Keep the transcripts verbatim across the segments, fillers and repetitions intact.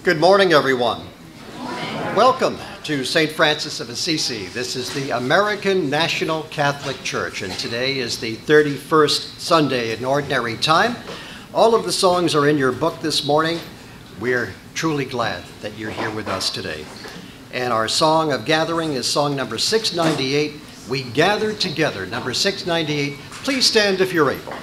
Good morning, everyone. Welcome to Saint Francis of Assisi. This is the American National Catholic Church, and today is the thirty-first Sunday in Ordinary Time. All of the songs are in your book this morning. We're truly glad that you're here with us today. And our song of gathering is song number six ninety-eight, We Gather Together, number six ninety-eight. Please stand if you're able.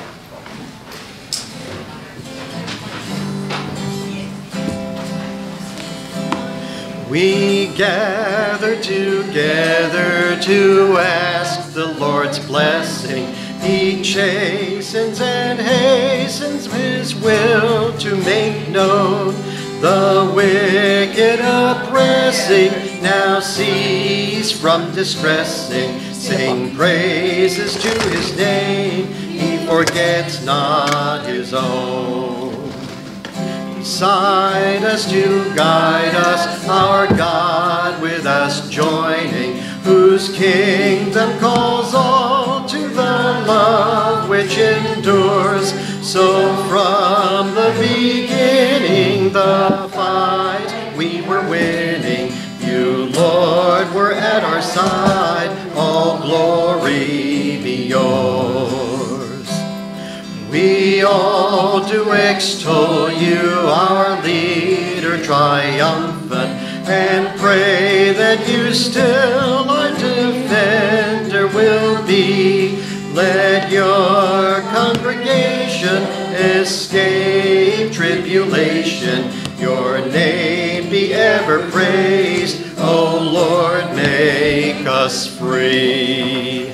We gather together to ask the Lord's blessing. He chastens and hastens his will to make known. The wicked oppressing now cease from distressing. Sing praises to his name, he forgets not his own. Beside us to guide us, our God with us joining, whose kingdom calls all to the love which endures. So from the beginning the fight we were winning. You, Lord, were at our side, all glory be yours. We all do extol you, our leader triumphant, and pray that you still our defender will be. Let your congregation escape tribulation. Your name be ever praised. O Lord, make us free.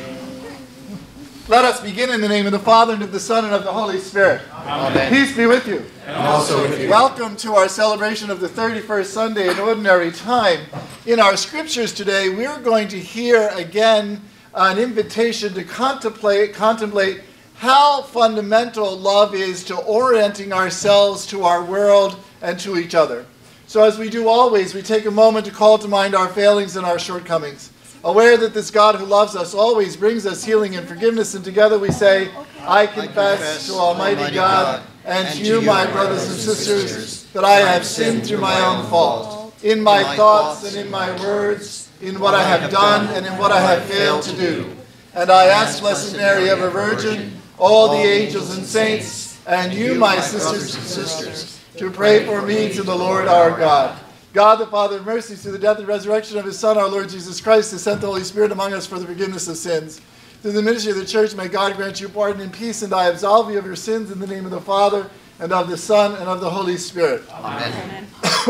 Let us begin in the name of the Father, and of the Son, and of the Holy Spirit. Amen. Peace be with you. And also with you. Welcome to our celebration of the thirty-first Sunday in Ordinary Time. In our scriptures today, we're going to hear again an invitation to contemplate, contemplate how fundamental love is to orienting ourselves to our world and to each other. So as we do always, we take a moment to call to mind our failings and our shortcomings. Aware that this God who loves us always brings us healing and forgiveness, and together we say, I confess, I confess to Almighty, Almighty God, God and, and to you, my brothers and sisters, sisters, that I have sinned through my own fault, in my thoughts and in my words, in what I have done and in what I have failed to do. And I ask Blessed Mary, ever Virgin, all the angels and saints, and you, my sisters and sisters, to pray for me to the Lord our God. God the Father of mercy, through the death and resurrection of his Son, our Lord Jesus Christ, has sent the Holy Spirit among us for the forgiveness of sins. Through the ministry of the church, may God grant you pardon and peace, and I absolve you of your sins in the name of the Father, and of the Son, and of the Holy Spirit. Amen.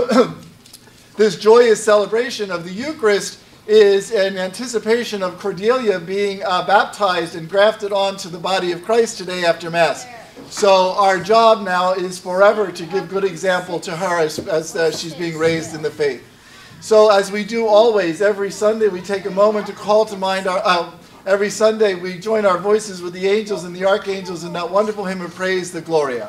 This joyous celebration of the Eucharist is an anticipation of Cordelia being uh, baptized and grafted onto the body of Christ today after Mass. So our job now is forever to give good example to her as, as uh, she's being raised in the faith. So as we do always, every Sunday we take a moment to call to mind our, uh, every Sunday we join our voices with the angels and the archangels in that wonderful hymn of praise, the Gloria.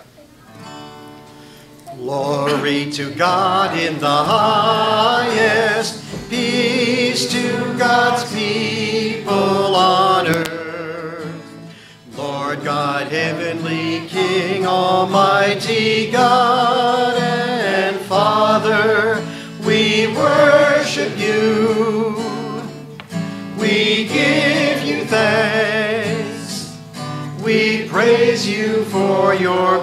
Glory to God in the highest, peace to God's people on earth. Lord God, heavenly King, almighty God and Father, we worship you. We give you thanks. We praise you for your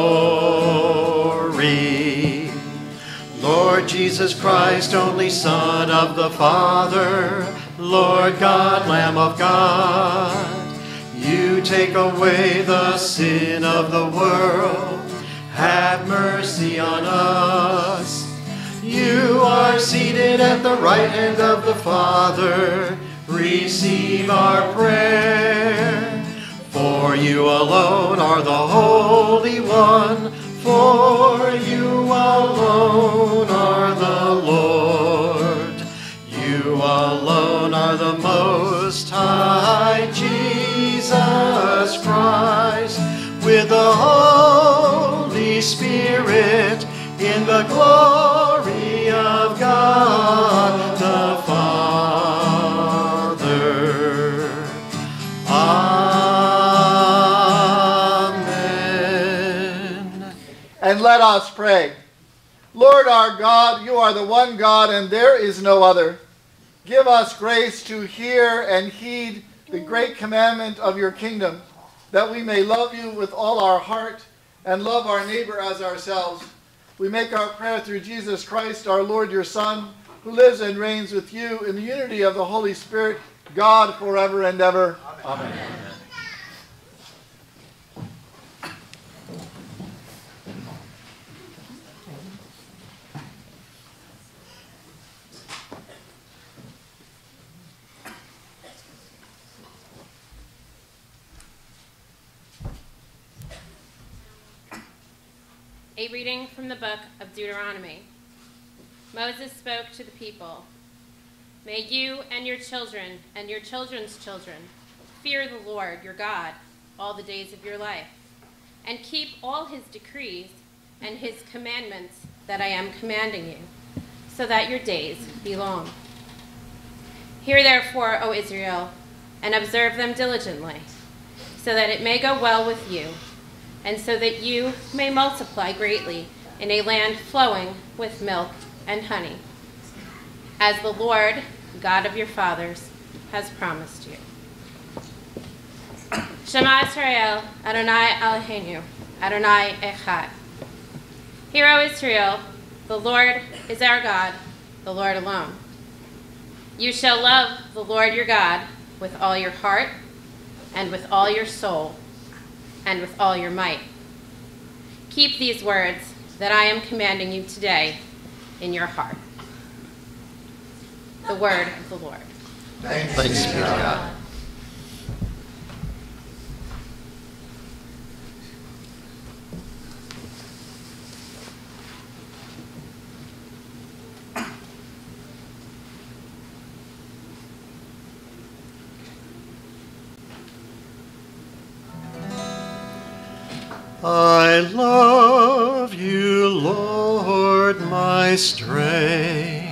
glory. Lord Jesus Christ, only Son of the Father, Lord God, Lamb of God, you take away the sin of the world. Have mercy on us. You are seated at the right hand of the Father. Receive our prayer. For you alone are the Holy One. For you alone are the Lord. You alone are the Most High, Jesus Christ, with the Holy Spirit, in the glory of God the Father. Amen. And let us pray. Lord our God, you are the one God, and there is no other. Give us grace to hear and heed the great commandment of your kingdom, that we may love you with all our heart and love our neighbor as ourselves. We make our prayer through Jesus Christ, our Lord, your Son, who lives and reigns with you in the unity of the Holy Spirit, God, forever and ever. Amen. Amen. A reading from the book of Deuteronomy. Moses spoke to the people. May you and your children and your children's children fear the Lord your God all the days of your life, and keep all his decrees and his commandments that I am commanding you, so that your days be long. Hear therefore, O Israel, and observe them diligently, so that it may go well with you, and so that you may multiply greatly in a land flowing with milk and honey, as the Lord, God of your fathers, has promised you. Shema Yisrael, Adonai Eloheinu, Adonai Echad. Hear, O Israel, the Lord is our God, the Lord alone. You shall love the Lord your God with all your heart, and with all your soul, and with all your might. Keep these words that I am commanding you today in your heart. The word of the Lord. Thanks, Thanks be to God. I love you, Lord, my strength.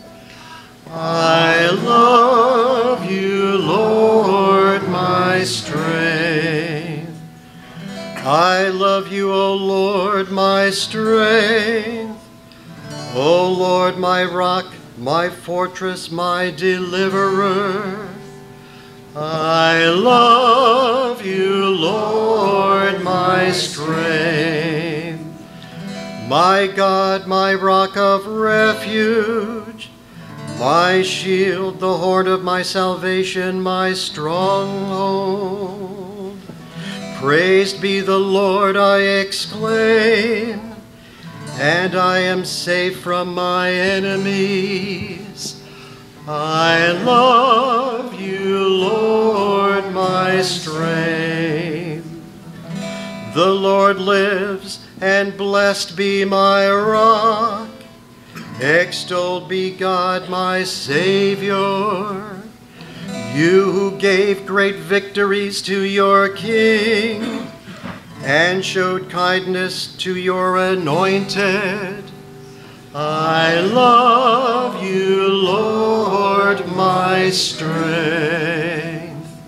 I love you, Lord, my strength. I love you, O Lord, my strength. O Lord, my rock, my fortress, my deliverer. I love you, Lord, my strength. My God, my rock of refuge, my shield, the horn of my salvation, my stronghold. Praised be the Lord, I exclaim, and I am safe from my enemies. I love you, Lord, my strength. The Lord lives, and blessed be my rock. Extolled be God, my Savior. You who gave great victories to your King, and showed kindness to your anointed. I love you, Lord, my strength.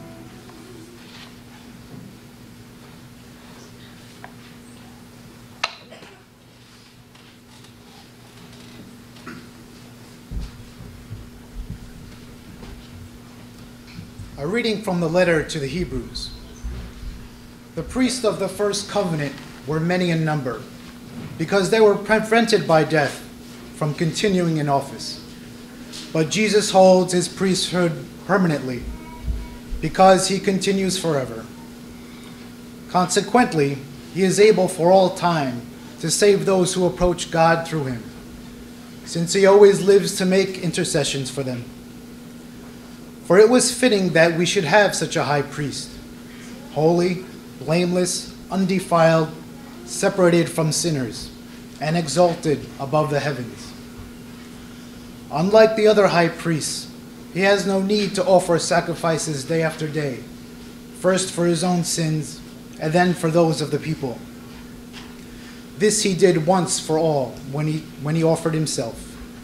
A reading from the letter to the Hebrews. The priests of the first covenant were many in number, because they were prevented by death from continuing in office. But Jesus holds his priesthood permanently, because he continues forever. Consequently, he is able for all time to save those who approach God through him, since he always lives to make intercessions for them. For it was fitting that we should have such a high priest, holy, blameless, undefiled, separated from sinners, and exalted above the heavens. Unlike the other high priests, he has no need to offer sacrifices day after day, first for his own sins, and then for those of the people. This he did once for all when he, when he offered himself.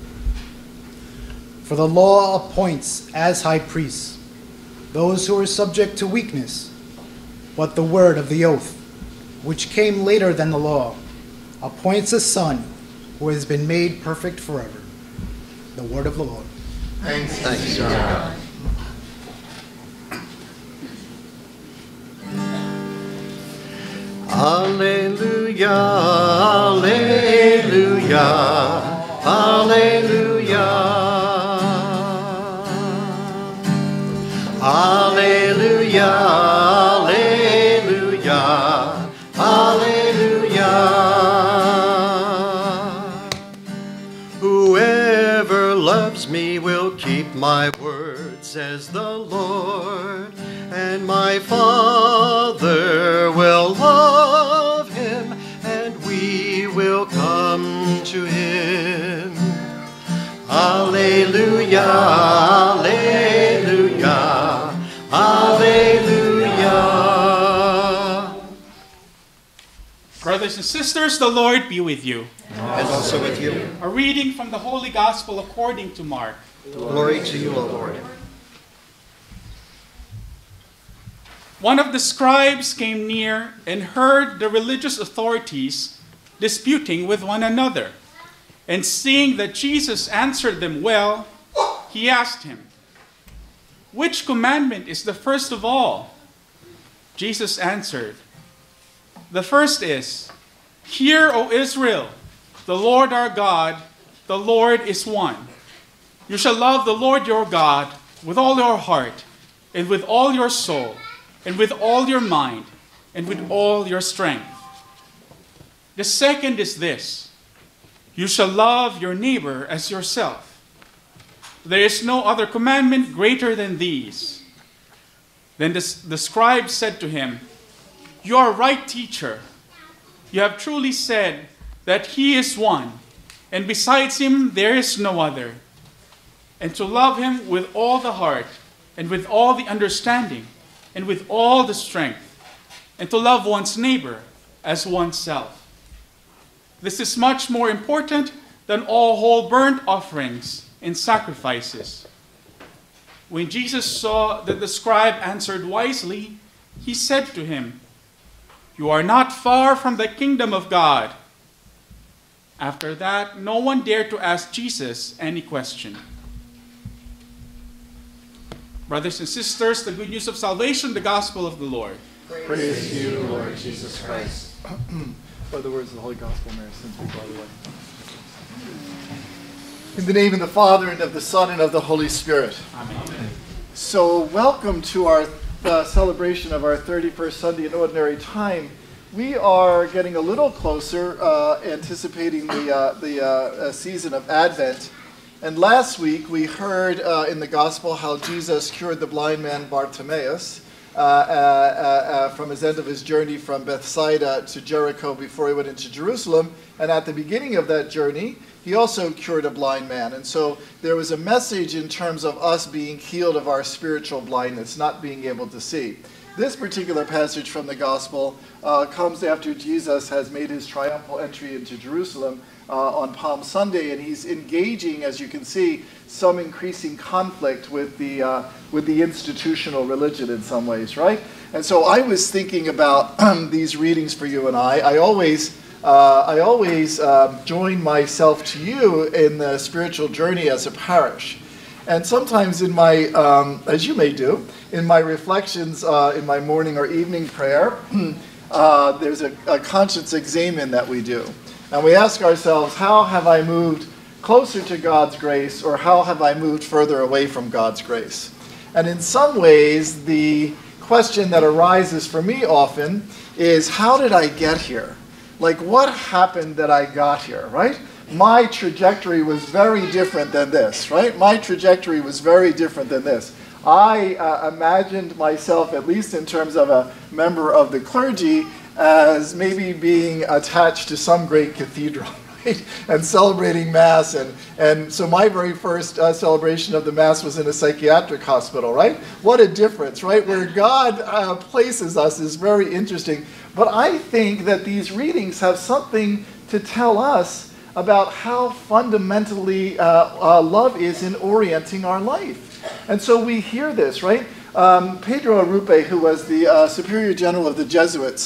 For the law appoints as high priests those who are subject to weakness, but the word of the oath, which came later than the law, appoints a son who has been made perfect forever. The word of the Lord. Thanks, Thanks be to God. Alleluia, alleluia, alleluia. Alleluia, alleluia, alleluia. Whoever loves me will keep my word, says the Lord, and my Father will love him, and we will come to him. Alleluia, alleluia, alleluia. Brothers and sisters, the Lord be with you. And also with you. A reading from the Holy Gospel according to Mark. Glory to you, O Lord. One of the scribes came near and heard the religious authorities disputing with one another. And seeing that Jesus answered them well, he asked him, "Which commandment is the first of all?" Jesus answered, "The first is, 'Hear, O Israel, the Lord our God, the Lord is one. You shall love the Lord your God with all your heart, and with all your soul, and with all your mind, and with all your strength. The second is this, you shall love your neighbor as yourself. There is no other commandment greater than these." Then the, the scribe said to him, "You are right, teacher. You have truly said that he is one, and besides him there is no other. And to love him with all the heart, and with all the understanding, and with all the strength, and to love one's neighbor as oneself. This is much more important than all whole burnt offerings and sacrifices." When Jesus saw that the scribe answered wisely, he said to him, "You are not far from the kingdom of God." After that, no one dared to ask Jesus any question. Brothers and sisters, the good news of salvation, the gospel of the Lord. Praise to you, Lord Jesus Christ. By the words of the Holy Gospel, may our sins be blotted away. In the name of the Father, and of the Son, and of the Holy Spirit. Amen. So welcome to our uh, celebration of our thirty-first Sunday in Ordinary Time. We are getting a little closer, uh, anticipating the, uh, the uh, season of Advent. And last week we heard uh, in the Gospel how Jesus cured the blind man Bartimaeus uh, uh, uh, from his end of his journey from Bethsaida to Jericho before he went into Jerusalem. And at the beginning of that journey, he also cured a blind man. And so there was a message in terms of us being healed of our spiritual blindness, not being able to see. This particular passage from the Gospel uh, comes after Jesus has made his triumphal entry into Jerusalem uh, on Palm Sunday, and he's engaging, as you can see, some increasing conflict with the uh, with the institutional religion in some ways, right? And so I was thinking about these readings for you and I. I always uh, I always uh, join myself to you in the spiritual journey as a parish. And sometimes in my, um, as you may do, in my reflections uh, in my morning or evening prayer, uh, there's a, a conscience examen that we do. And we ask ourselves, how have I moved closer to God's grace, or how have I moved further away from God's grace? And in some ways, the question that arises for me often is, how did I get here? Like, what happened that I got here, right? My trajectory was very different than this, right? My trajectory was very different than this. I uh, imagined myself, at least in terms of a member of the clergy, as maybe being attached to some great cathedral, right? And celebrating Mass. And, and so my very first uh, celebration of the Mass was in a psychiatric hospital, right? What a difference, right? Where God uh, places us is very interesting. But I think that these readings have something to tell us about how fundamentally uh, uh, love is in orienting our life. And so we hear this, right? Um, Pedro Arrupe, who was the uh, Superior General of the Jesuits,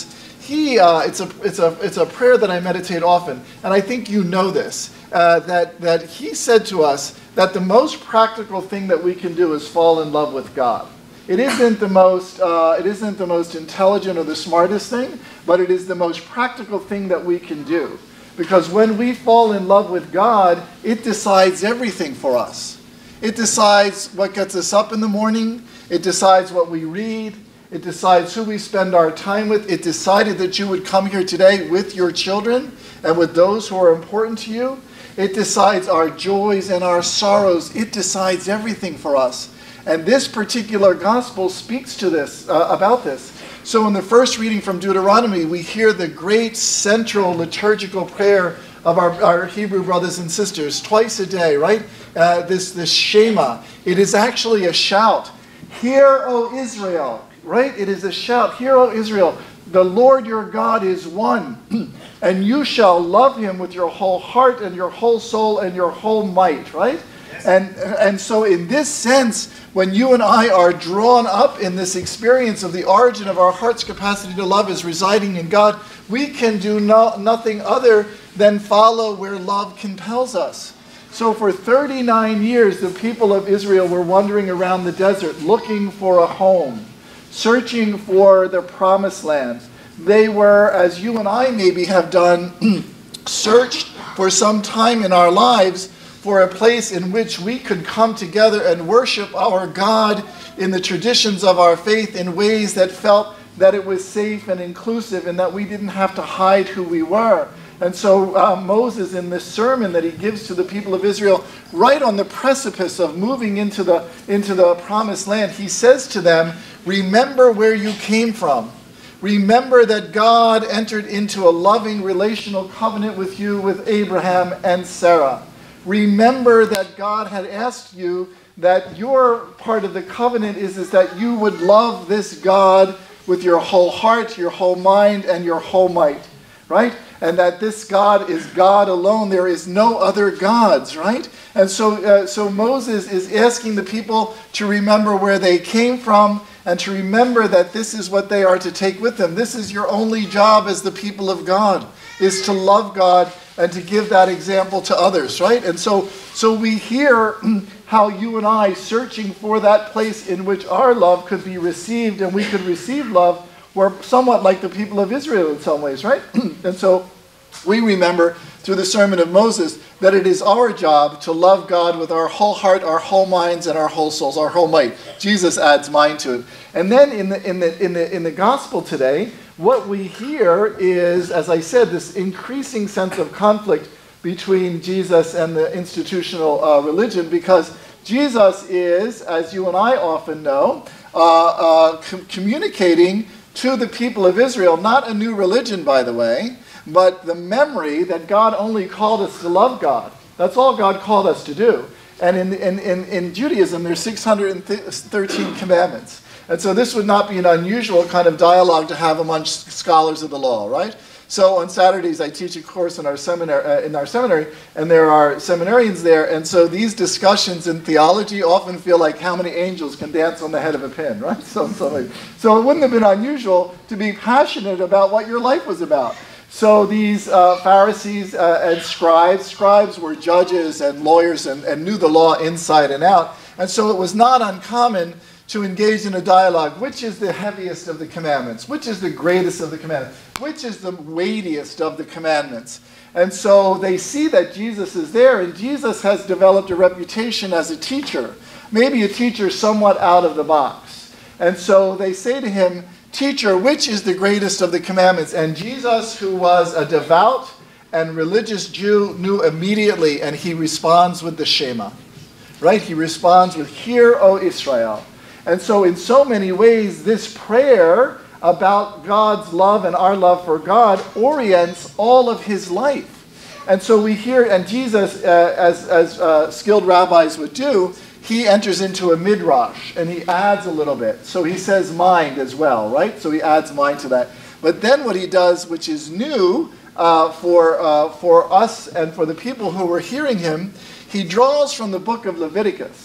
he, uh, it's, a, it's, a, it's a prayer that I meditate often, and I think you know this, uh, that, that he said to us that the most practical thing that we can do is fall in love with God. It isn't the most, uh, it isn't the most intelligent or the smartest thing, but it is the most practical thing that we can do. Because when we fall in love with God, it decides everything for us. It decides what gets us up in the morning. It decides what we read. It decides who we spend our time with. It decided that you would come here today with your children and with those who are important to you. It decides our joys and our sorrows. It decides everything for us. And this particular gospel speaks to this, uh, about this. So in the first reading from Deuteronomy, we hear the great central liturgical prayer of our, our Hebrew brothers and sisters twice a day, right? Uh, this, this Shema. It is actually a shout. Hear, O Israel, right? It is a shout. Hear, O Israel, the Lord your God is one, and you shall love him with your whole heart and your whole soul and your whole might, right? And, and so in this sense, when you and I are drawn up in this experience of the origin of our heart's capacity to love is residing in God, we can do no, nothing other than follow where love compels us. So for thirty-nine years, the people of Israel were wandering around the desert looking for a home, searching for the promised land. They were, as you and I maybe have done, searched for some time in our lives for a place in which we could come together and worship our God in the traditions of our faith in ways that felt that it was safe and inclusive and that we didn't have to hide who we were. And so uh, Moses, in this sermon that he gives to the people of Israel, right on the precipice of moving into the, into the promised land, he says to them, remember where you came from. Remember that God entered into a loving relational covenant with you, with Abraham and Sarah. Remember that God had asked you that your part of the covenant is, is that you would love this God with your whole heart, your whole mind, and your whole might, right? And that this God is God alone. There is no other gods, right? And so, uh, so Moses is asking the people to remember where they came from and to remember that this is what they are to take with them. This is your only job as the people of God, is to love God and to give that example to others, right? And so, so we hear how you and I, searching for that place in which our love could be received and we could receive love, were somewhat like the people of Israel in some ways, right? And so we remember through the sermon of Moses that it is our job to love God with our whole heart, our whole minds, and our whole souls, our whole might. Jesus adds mind to it. And then in the, in the, in the, in the gospel today, what we hear is, as I said, this increasing sense of conflict between Jesus and the institutional uh, religion, because Jesus is, as you and I often know, uh, uh, com- communicating to the people of Israel, not a new religion, by the way, but the memory that God only called us to love God. That's all God called us to do. And in, in, in, in Judaism, there's six hundred thirteen commandments. And so this would not be an unusual kind of dialogue to have amongst scholars of the law, right? So on Saturdays, I teach a course in our seminary, uh, in our seminary, and there are seminarians there. And so these discussions in theology often feel like how many angels can dance on the head of a pin, right? So, so, so it wouldn't have been unusual to be passionate about what your life was about. So these uh, Pharisees uh, and scribes, scribes were judges and lawyers and, and knew the law inside and out. And so it was not uncommon to engage in a dialogue. Which is the heaviest of the commandments? Which is the greatest of the commandments? Which is the weightiest of the commandments? And so they see that Jesus is there, and Jesus has developed a reputation as a teacher, maybe a teacher somewhat out of the box. And so they say to him, teacher, which is the greatest of the commandments? And Jesus, who was a devout and religious Jew, knew immediately, and he responds with the Shema, right? He responds with, hear, O Israel. And so in so many ways, this prayer about God's love and our love for God orients all of his life. And so we hear, and Jesus, uh, as, as uh, skilled rabbis would do, he enters into a midrash, and he adds a little bit. So he says mind as well, right? So he adds mind to that. But then what he does, which is new uh, for, uh, for us and for the people who were hearing him, he draws from the book of Leviticus.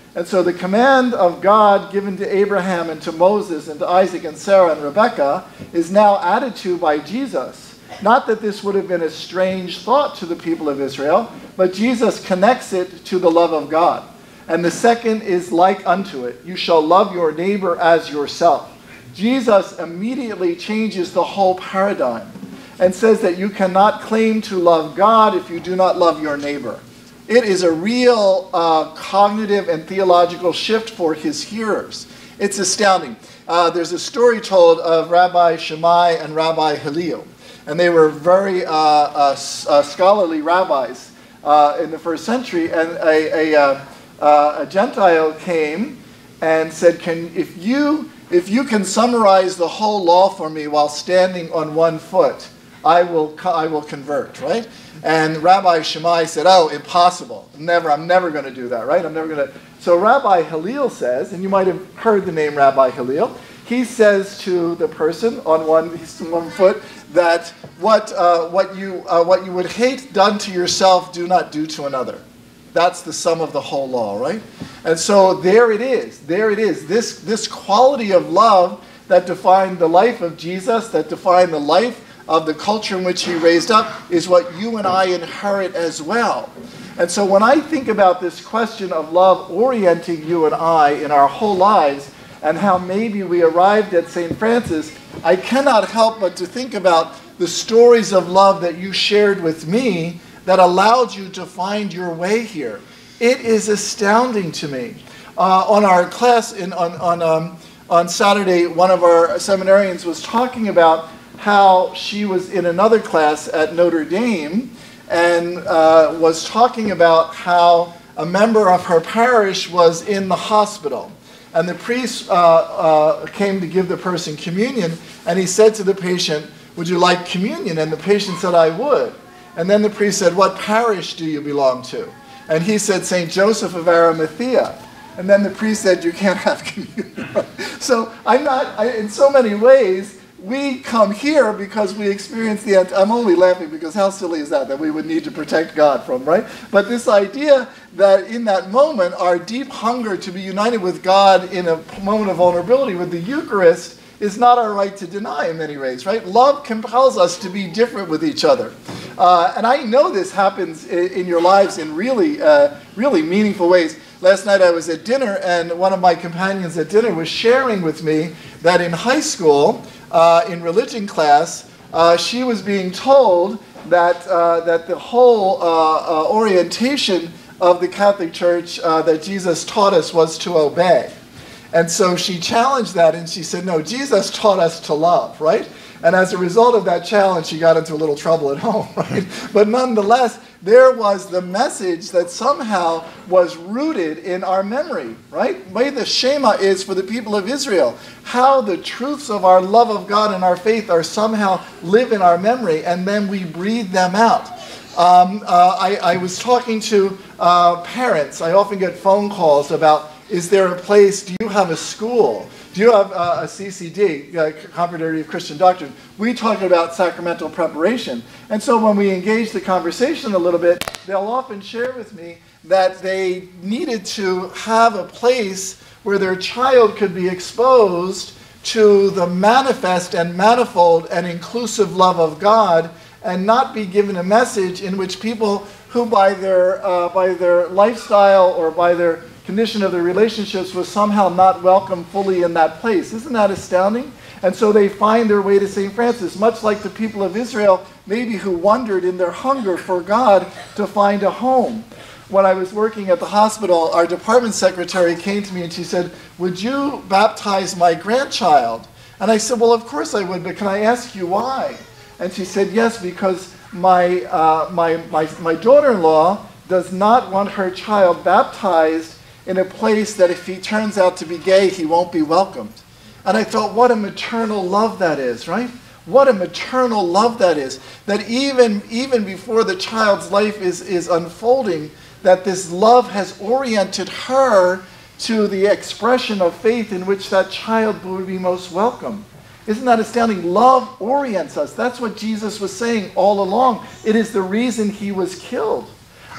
And so the command of God given to Abraham and to Moses and to Isaac and Sarah and Rebekah is now added to by Jesus. Not that this would have been a strange thought to the people of Israel, but Jesus connects it to the love of God. And the second is like unto it. You shall love your neighbor as yourself. Jesus immediately changes the whole paradigm and says that you cannot claim to love God if you do not love your neighbor. It is a real uh, cognitive and theological shift for his hearers. It's astounding. Uh, there's a story told of Rabbi Shammai and Rabbi Hillel. And they were very uh, uh, uh, scholarly rabbis uh, in the first century. And a, a, uh, uh, a Gentile came and said, "Can if you if you can summarize the whole law for me while standing on one foot, I will I will convert." Right? And Rabbi Shammai said, "Oh, impossible! Never! I'm never going to do that. Right? I'm never going to." So Rabbi Hillel says, and you might have heard the name Rabbi Hillel. He says to the person on one one foot that what uh, what you uh, what you would hate done to yourself, do not do to another. That's the sum of the whole law, right? And so there it is. There it is. This this quality of love that defined the life of Jesus, that defined the life of the culture in which he raised up, is what you and I inherit as well. And so when I think about this question of love orienting you and I in our whole lives, and how maybe we arrived at Saint Francis, I cannot help but to think about the stories of love that you shared with me that allowed you to find your way here. It is astounding to me. Uh, on our class in, on, on, um, on Saturday, one of our seminarians was talking about how she was in another class at Notre Dame and uh, was talking about how a member of her parish was in the hospital. And the priest uh, uh, came to give the person communion, and he said to the patient, "Would you like communion?" And the patient said, "I would." And then the priest said, "What parish do you belong to?" And he said, "Saint Joseph of Arimathea." And then the priest said, "You can't have communion." So I'm not, I, in so many ways, we come here because we experience the, I'm only laughing because how silly is that, that we would need to protect God from, right? But this idea that in that moment, our deep hunger to be united with God in a moment of vulnerability with the Eucharist is not our right to deny in many ways, right? Love compels us to be different with each other. Uh, and I know this happens in, in your lives in really, uh, really meaningful ways. Last night I was at dinner, and one of my companions at dinner was sharing with me that in high school, uh, in religion class, uh, she was being told that, uh, that the whole uh, uh, orientation of the Catholic Church uh, that Jesus taught us was to obey. And so she challenged that, and she said, "No, Jesus taught us to love," right? And as a result of that challenge, she got into a little trouble at home, right? But nonetheless, there was the message that somehow was rooted in our memory, right? The way the Shema is for the people of Israel, how the truths of our love of God and our faith are somehow live in our memory, and then we breathe them out. Um, uh, I, I was talking to uh, parents. I often get phone calls about, is there a place, do you have a school? Do you have uh, a C C D, uh, Confraternity of Christian Doctrine? We talk about sacramental preparation. And so when we engage the conversation a little bit, they'll often share with me that they needed to have a place where their child could be exposed to the manifest and manifold and inclusive love of God, and not be given a message in which people who by their, uh, by their lifestyle or by their condition of their relationships was somehow not welcome fully in that place. Isn't that astounding? And so they find their way to Saint Francis, much like the people of Israel, maybe who wondered in their hunger for God to find a home. When I was working at the hospital, our department secretary came to me and she said, "Would you baptize my grandchild?" And I said, "Well, of course I would, but can I ask you why?" And she said, "Yes, because my, uh, my, my, my daughter-in-law does not want her child baptized in a place that if he turns out to be gay, he won't be welcomed." And I thought, what a maternal love that is, right? What a maternal love that is. That even, even before the child's life is, is unfolding, that this love has oriented her to the expression of faith in which that child would be most welcome. Isn't that astounding? Love orients us. That's what Jesus was saying all along. It is the reason he was killed.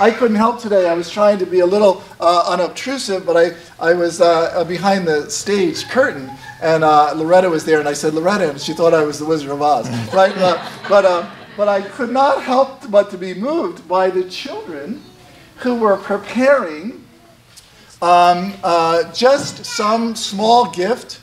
I couldn't help today. I was trying to be a little uh, unobtrusive, but I, I was uh, behind the stage curtain, and uh, Loretta was there, and I said, Loretta, and she thought I was the Wizard of Oz, right? Uh, but, uh, but I could not help but to be moved by the children who were preparing um, uh, just some small gift,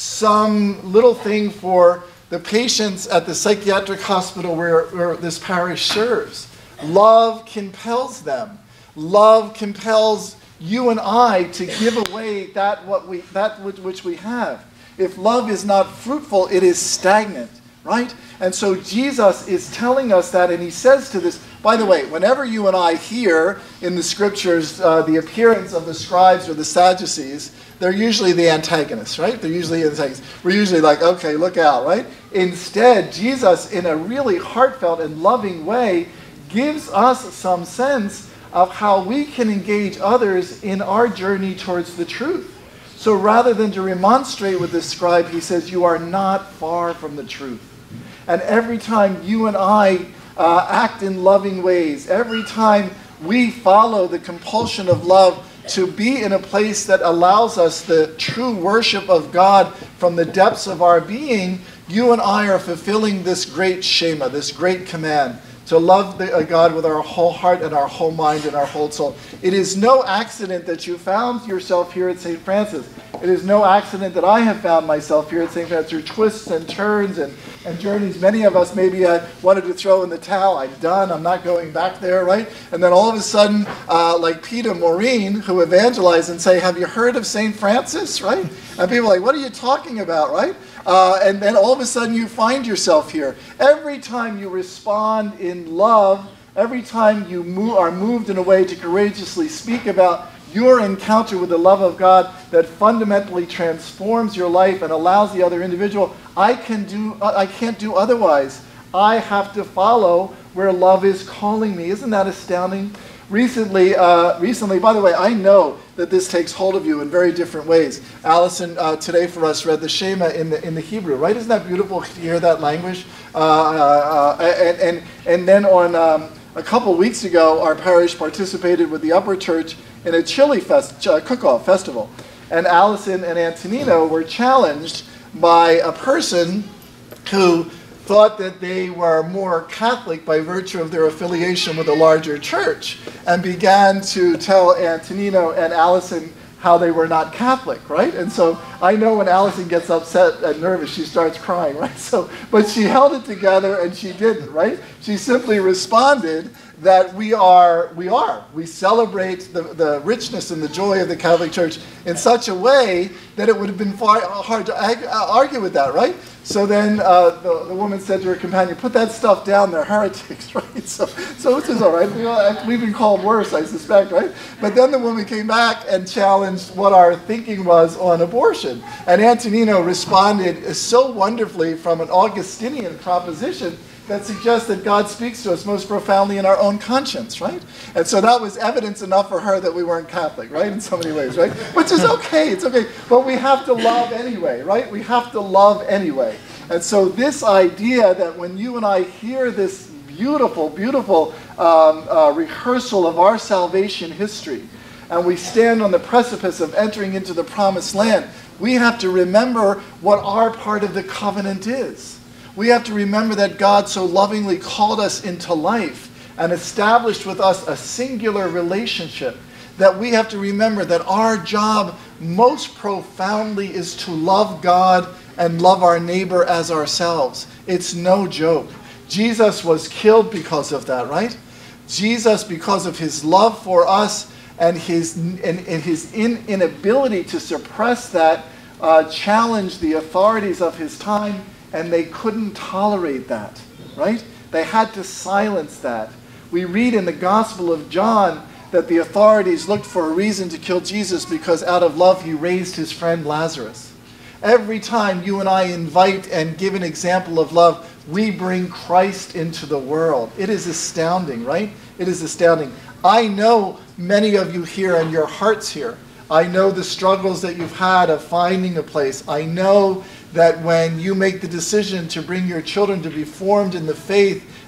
some little thing for the patients at the psychiatric hospital where, where this parish serves. Love compels them. Love compels you and I to give away that what we that which we have. If love is not fruitful, it is stagnant, right? And so Jesus is telling us that, and he says to this, by the way, whenever you and I hear in the scriptures uh, the appearance of the scribes or the Sadducees, they're usually the antagonists, right? They're usually the antagonists. We're usually like, okay, look out, right? Instead, Jesus, in a really heartfelt and loving way, gives us some sense of how we can engage others in our journey towards the truth. So rather than to remonstrate with the scribe, he says, you are not far from the truth. And every time you and I uh, act in loving ways, every time we follow the compulsion of love to be in a place that allows us the true worship of God from the depths of our being, you and I are fulfilling this great Shema, this great command, to love the, uh, God with our whole heart and our whole mind and our whole soul. It is no accident that you found yourself here at Saint Francis. It is no accident that I have found myself here at Saint Francis through twists and turns and, and journeys. Many of us maybe uh, wanted to throw in the towel. I'm done. I'm not going back there, right? And then all of a sudden, uh, like Peter Maureen, who evangelize and say, have you heard of Saint Francis, right? And people are like, what are you talking about, right? Uh, and then all of a sudden you find yourself here. Every time you respond in love, every time you move, are moved in a way to courageously speak about your encounter with the love of God that fundamentally transforms your life and allows the other individual, I can do, I can't do otherwise. I have to follow where love is calling me. Isn't that astounding? Recently, uh, recently, by the way, I know that this takes hold of you in very different ways. Allison uh, today for us read the Shema in the in the Hebrew, right? Isn't that beautiful to hear that language? Uh, uh, and, and and then on um, a couple weeks ago, our parish participated with the Upper Church in a chili fest, uh, cook-off festival, and Allison and Antonino were challenged by a person who thought that they were more Catholic by virtue of their affiliation with a larger church, and began to tell Antonino and Allison how they were not Catholic, right? And so I know when Allison gets upset and nervous, she starts crying, right? So, but she held it together and she didn't, right? She simply responded that we are, we are. We celebrate the, the richness and the joy of the Catholic Church in such a way that it would have been far hard to argue with that, right? So then uh, the, the woman said to her companion, put that stuff down, they're heretics, right? So, so this is all right. We all, we've been called worse, I suspect, right? But then the woman came back and challenged what our thinking was on abortion. And Antonino responded so wonderfully from an Augustinian proposition that suggests that God speaks to us most profoundly in our own conscience, right? And so that was evidence enough for her that we weren't Catholic, right? In so many ways, right? Which is okay, it's okay. But we have to love anyway, right? We have to love anyway. And so this idea that when you and I hear this beautiful, beautiful um, uh, rehearsal of our salvation history, and we stand on the precipice of entering into the promised land, we have to remember what our part of the covenant is. We have to remember that God so lovingly called us into life and established with us a singular relationship, that we have to remember that our job most profoundly is to love God and love our neighbor as ourselves. It's no joke. Jesus was killed because of that, right? Jesus, because of his love for us and his, and, and his in, inability to suppress that, uh, challenged the authorities of his time, and they couldn't tolerate that, right? They had to silence that. We read in the Gospel of John that the authorities looked for a reason to kill Jesus because out of love he raised his friend Lazarus. Every time you and I invite and give an example of love, we bring Christ into the world. It is astounding, right? It is astounding. I know many of you here and your hearts here. I know the struggles that you've had of finding a place. I know that when you make the decision to bring your children to be formed in the faith,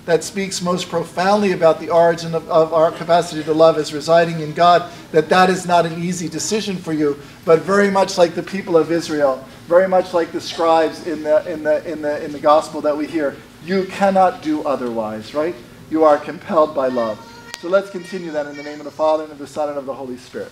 that speaks most profoundly about the origin of, of our capacity to love as residing in God, that that is not an easy decision for you, but very much like the people of Israel, very much like the scribes in the, in the, in the, in the gospel that we hear, you cannot do otherwise, right? You are compelled by love. So let's continue then in the name of the Father, and of the Son, and of the Holy Spirit.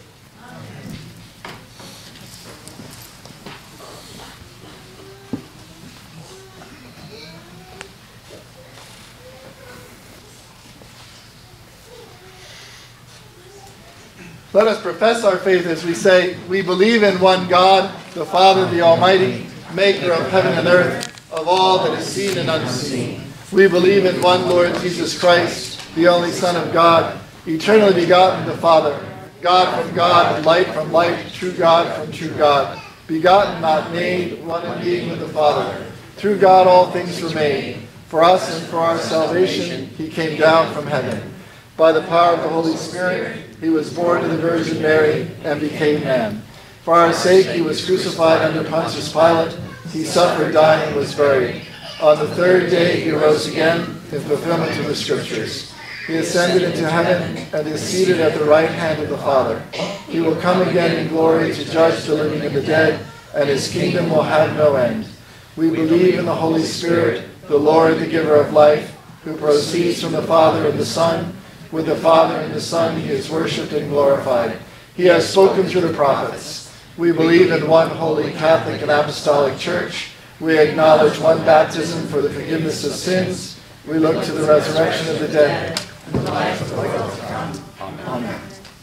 Let us profess our faith as we say, we believe in one God, the Father, the Almighty, maker of heaven and earth, of all that is seen and unseen. We believe in one Lord Jesus Christ, the only Son of God, eternally begotten of the Father, God from God, light from light, true God from true God, begotten, not made, one in being with the Father. Through God all things were made. For us and for our salvation, he came down from heaven. By the power of the Holy Spirit, he was born of the Virgin Mary and became man. For our sake, he was crucified under Pontius Pilate. He suffered, died, and was buried. On the third day, he rose again in fulfillment of the Scriptures. He ascended into heaven and is seated at the right hand of the Father. He will come again in glory to judge the living and the dead, and his kingdom will have no end. We believe in the Holy Spirit, the Lord, the giver of life, who proceeds from the Father and the Son. With the Father and the Son he is worshipped and glorified. He has spoken through the prophets. We believe in one holy Catholic and Apostolic Church. We acknowledge one baptism for the forgiveness of sins. We look to the resurrection of the dead and the life of the world to come. Amen.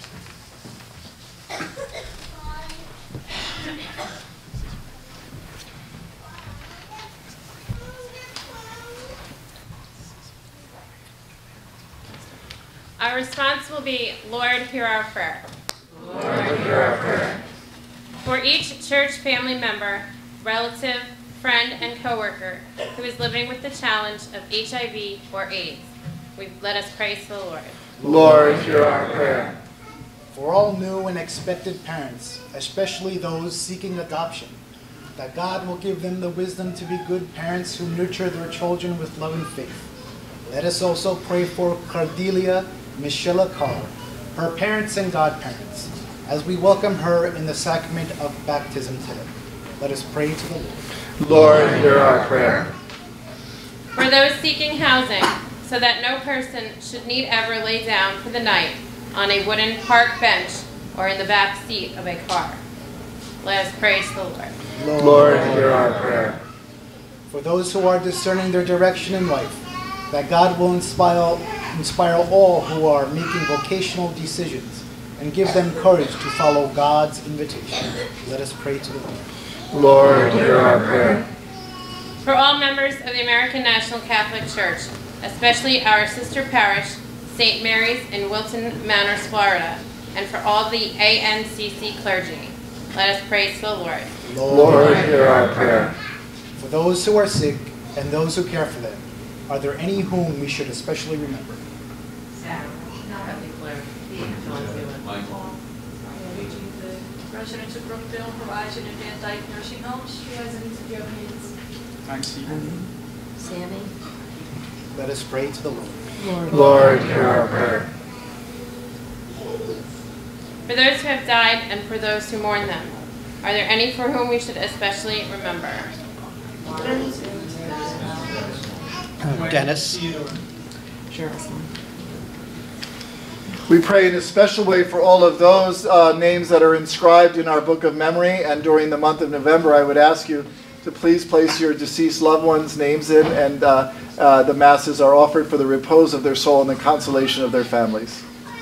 Our response will be, Lord, hear our prayer. Lord, hear our prayer. For each church family member, relative, friend, and coworker who is living with the challenge of H I V or AIDS, we let us pray to the Lord. Lord, hear our prayer. For all new and expected parents, especially those seeking adoption, that God will give them the wisdom to be good parents who nurture their children with love and faith. Let us also pray for Cordelia Michelle Carr, her parents and godparents, as we welcome her in the sacrament of baptism today. Let us pray to the Lord. Lord, hear our prayer. For those seeking housing, so that no person should need ever lay down for the night on a wooden park bench or in the back seat of a car. Let us pray to the Lord. Lord, Lord hear our prayer. For those who are discerning their direction in life, that God will inspire, inspire all who are making vocational decisions and give them courage to follow God's invitation. Let us pray to the Lord. Lord, hear our prayer. For all members of the American National Catholic Church, especially our sister parish, Saint Mary's in Wilton Manors, Florida, and for all the A N C C clergy, let us pray to the Lord. Lord, Lord hear our prayer. For those who are sick and those who care for them, are there any whom we should especially remember? Sarah, Happy Claire, John Zealand, Michael, Reaching the residents of Brookville, Horizon, and Van Dyke nursing homes, residents of Johannes. Nancy. Sammy, Let us pray to the Lord. Lord, Lord, hear our prayer. For those who have died and for those who mourn them, are there any for whom we should especially remember? Dennis. We pray in a special way for all of those uh, names that are inscribed in our book of memory, and during the month of November I would ask you to please place your deceased loved ones' names in, and uh, uh, the masses are offered for the repose of their soul and the consolation of their families.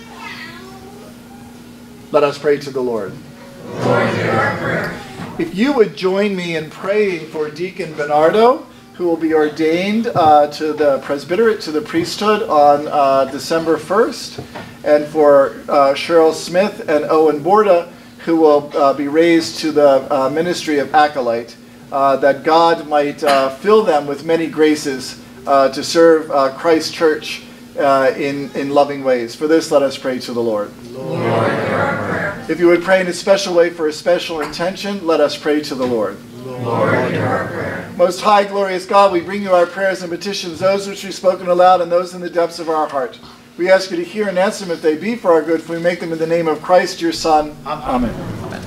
Let us pray to the Lord. Lord, hear our prayer. If you would join me in praying for Deacon Bernardo, who will be ordained uh, to the presbyterate, to the priesthood on uh, December first, and for uh, Cheryl Smith and Owen Borda, who will uh, be raised to the uh, ministry of acolyte, uh, that God might uh, fill them with many graces uh, to serve uh, Christ's church uh, in, in loving ways. For this, let us pray to the Lord. Lord, hear our prayer. If you would pray in a special way for a special intention, let us pray to the Lord. Lord, hear our prayer. Most high, glorious God, we bring you our prayers and petitions, those which we've spoken aloud and those in the depths of our heart. We ask you to hear and answer them if they be for our good, for we make them in the name of Christ, your Son. Amen. Amen.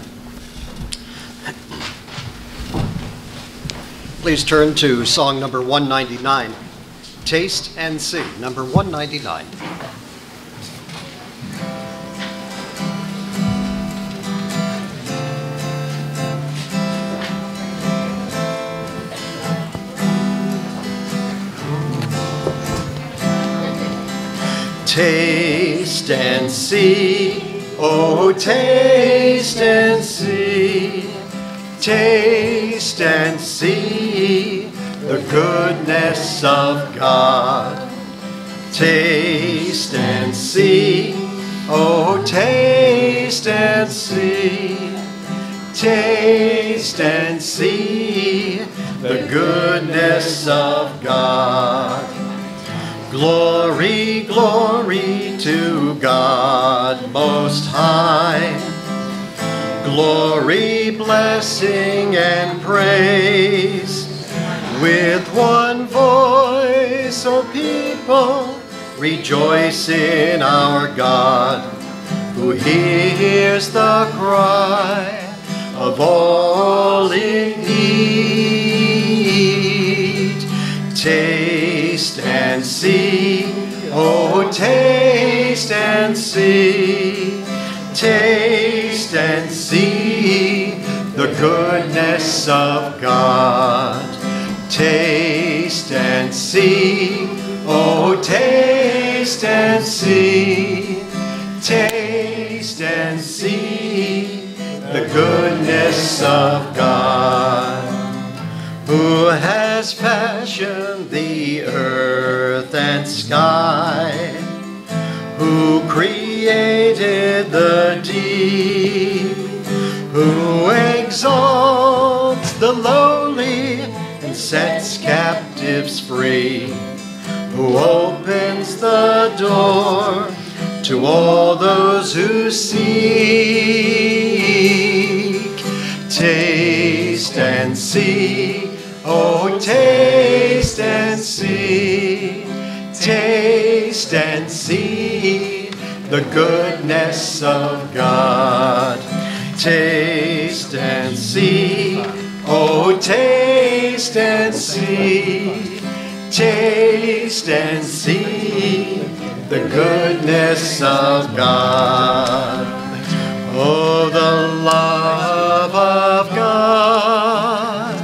Please turn to song number one ninety-nine, Taste and See, number one ninety-nine. Taste and see, oh taste and see, taste and see the goodness of God. Taste and see, oh taste and see, taste and see the goodness of God. Glory, glory to God Most High. Glory, blessing, and praise. With one voice, O people, rejoice in our God, who hears the cry of all in need. Taste and see, oh taste and see, taste and see the goodness of God. Taste and see, oh taste and see, taste and see the goodness of God. Who has fashioned the earth and sky? Who created the deep? Who exalts the lowly and sets captives free? Who opens the door to all those who seek? Taste and see, oh taste and see, taste and see the goodness of God. Taste and see, oh taste and see, taste and see the goodness of God. Oh, the love of God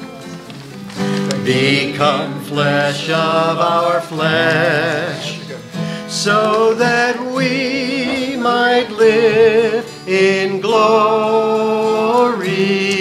become flesh of our flesh, so that we might live in glory.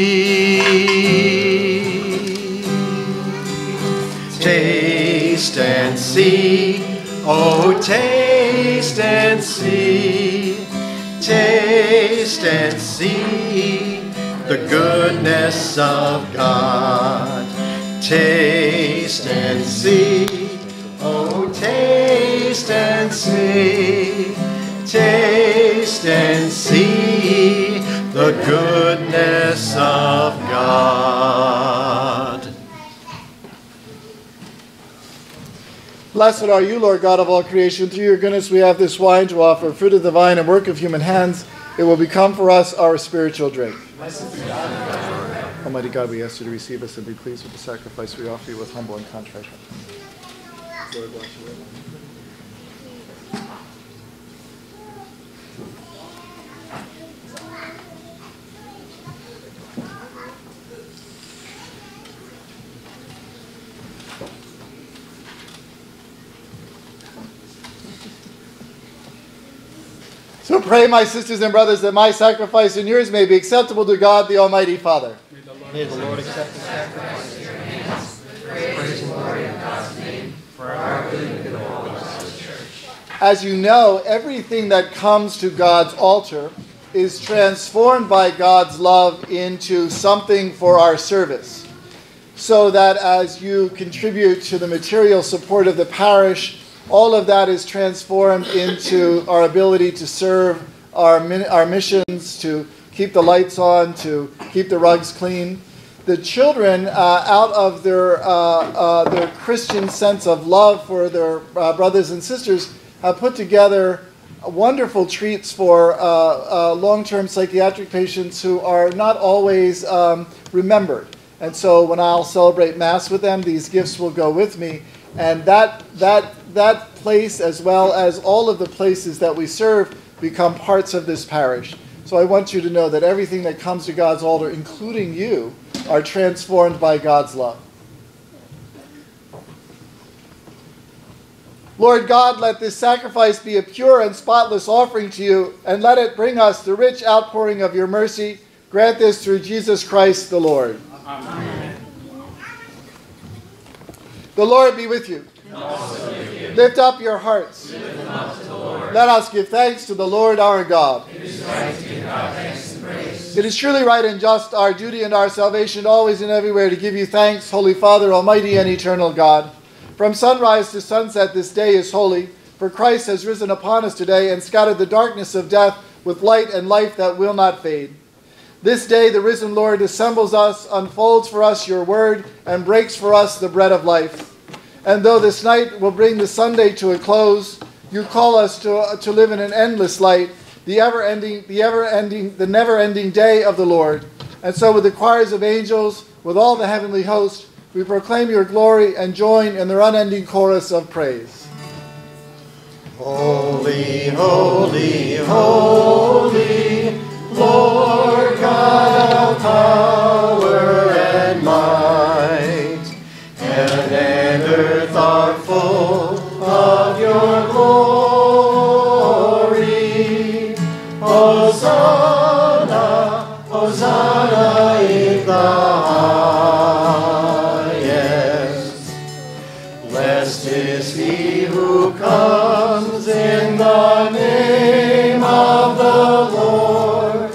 Taste and see, oh taste and see, taste and see the goodness of God. Taste and see, oh taste and see, taste and see the goodness of God. Blessed are you, Lord God of all creation. Through your goodness we have this wine to offer, fruit of the vine and work of human hands. It will become for us our spiritual drink. Almighty God, we ask you to receive us and be pleased with the sacrifice we offer you with humble and contrite heart. Lord, bless you. So pray, my sisters and brothers, that my sacrifice and yours may be acceptable to God, the Almighty Father. May the Lord accept the sacrifice of your hands, praise and glory of God's name, for our good and good of all of God's church. As you know, everything that comes to God's altar is transformed by God's love into something for our service. So that as you contribute to the material support of the parish, all of that is transformed into our ability to serve our, our missions, to keep the lights on, to keep the rugs clean. the children, uh, out of their, uh, uh, their Christian sense of love for their uh, brothers and sisters, have put together wonderful treats for uh, uh, long-term psychiatric patients who are not always um, remembered. And so when I'll celebrate Mass with them, these gifts will go with me. And that, that, that place, as well as all of the places that we serve, become parts of this parish. So I want you to know that everything that comes to God's altar, including you, are transformed by God's love. Lord God, let this sacrifice be a pure and spotless offering to you, and let it bring us the rich outpouring of your mercy. Grant this through Jesus Christ the Lord. Amen. The Lord be with you. And also with you. Lift up your hearts. Lift them up to the Lord. Let us give thanks to the Lord our God. It is right to give God thanks and praise. It is truly right and just, our duty and our salvation, always and everywhere, to give you thanks, Holy Father, Almighty and eternal God. From sunrise to sunset, this day is holy, for Christ has risen upon us today and scattered the darkness of death with light and life that will not fade. This day the risen Lord assembles us, unfolds for us your word, and breaks for us the bread of life. And though this night will bring the Sunday to a close, you call us to, uh, to live in an endless light, the ever-ending, the ever-ending, the never-ending day of the Lord. And so with the choirs of angels, with all the heavenly host, we proclaim your glory and join in their unending chorus of praise. Holy, holy, holy, Lord God of power and might, heaven and earth are full of your glory. Hosanna, Hosanna in the highest. Blessed is he who comes in the name of the Lord.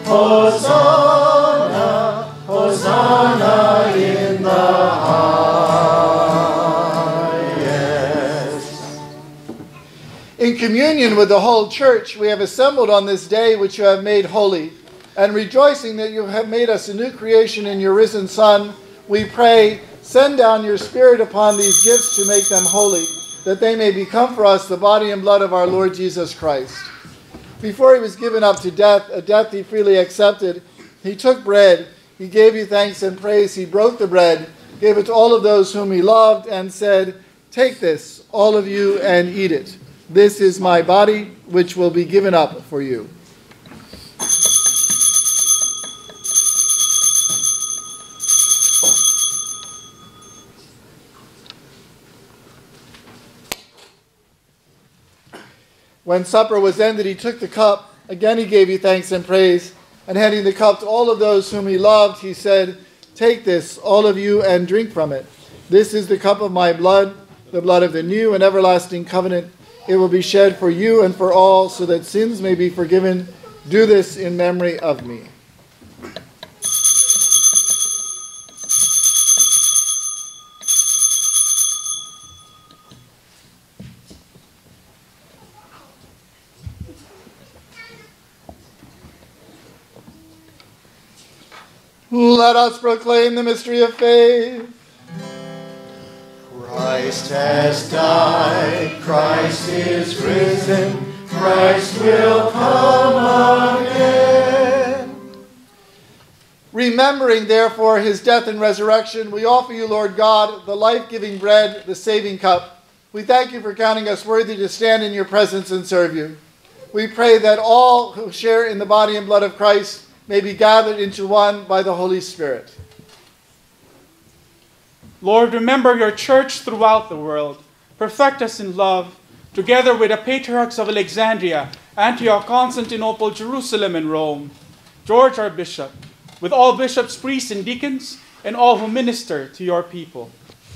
Hosanna, Hosanna in the highest. In communion with the whole church, we have assembled on this day which you have made holy, and rejoicing that you have made us a new creation in your risen Son, we pray, send down your Spirit upon these gifts to make them holy, that they may become for us the body and blood of our Lord Jesus Christ. Before he was given up to death, a death he freely accepted, he took bread, he gave you thanks and praise, he broke the bread, gave it to all of those whom he loved, and said, take this, all of you, and eat it. This is my body, which will be given up for you. When supper was ended, he took the cup. Again he gave you thanks and praise. And handing the cup to all of those whom he loved, he said, take this, all of you, and drink from it. This is the cup of my blood, the blood of the new and everlasting covenant. It will be shed for you and for all, so that sins may be forgiven. Do this in memory of me. Let us proclaim the mystery of faith. Christ has died, Christ is risen, Christ will come again. Remembering, therefore, his death and resurrection, we offer you, Lord God, the life-giving bread, the saving cup. We thank you for counting us worthy to stand in your presence and serve you. We pray that all who share in the body and blood of Christ may be gathered into one by the Holy Spirit. Lord, remember your church throughout the world. Perfect us in love, together with the patriarchs of Alexandria, Antioch, Constantinople, Jerusalem, and Rome. George, our bishop, with all bishops, priests, and deacons, and all who minister to your people.